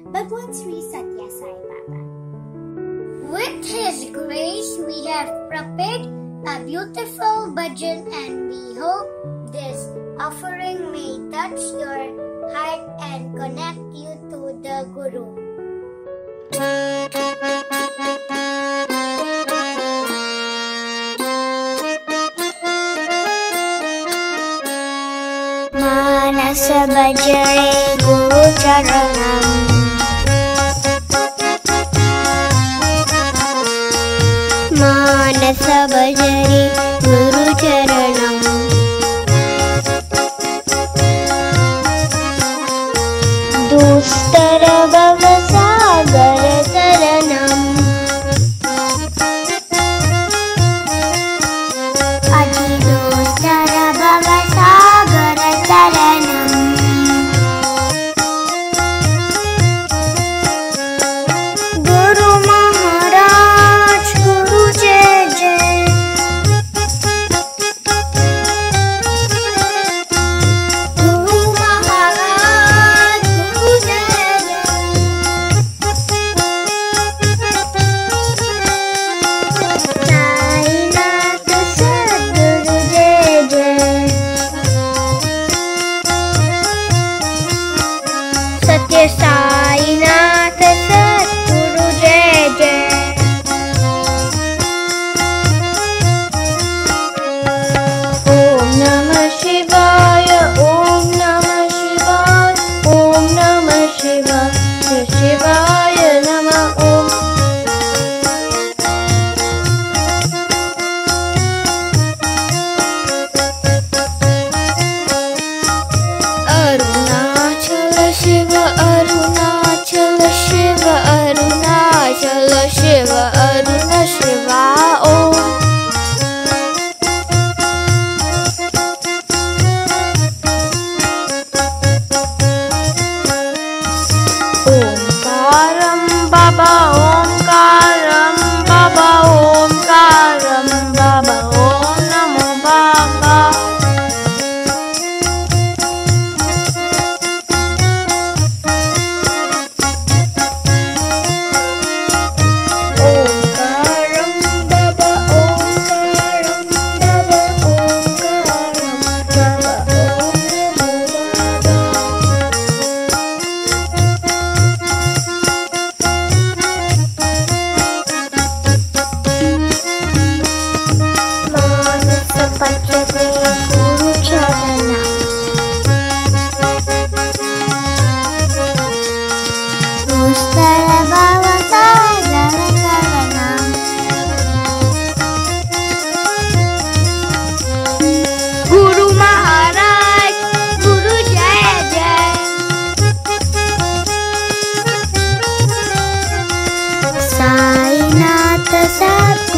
Bhagwan Sri Satya Sai Baba. With His grace, we have prepared a beautiful bhajan, and we hope this offering may touch your heart and connect you to the Guru. Manasa bhajare Guru Charanam, Manasa bhajare Guru Charanam, Dustar Bhavasagar Taranam, Adi Dustar Bhavasagar Taranam, Guru Maharaj Guru Jai Jai, Guru Maharaj Guru Jai Jai, Sainath Sadguru Jai Jai, Satya Sainath Sadguru Jai Jai, Om Namah Shivaya, Om Namah Shivaya, Om Namah Shivaya, Shivaya Namah Om. Arunachala Shiva, Arunachala Shiva, Arunachala Shiva, Aruna Shiva Om. Omkaram Baba, Omkaram Baba, Omkaram Baba, Om Namo Baba. Omkaram Baba, Omkaram Baba, Omkaram Baba, Om Namo Baba. Manasa bhajare Guru Charanam, Dustar Bhavasagar Taranam, Guru Maharaj Guru Jai Jai, Sainath Sadguru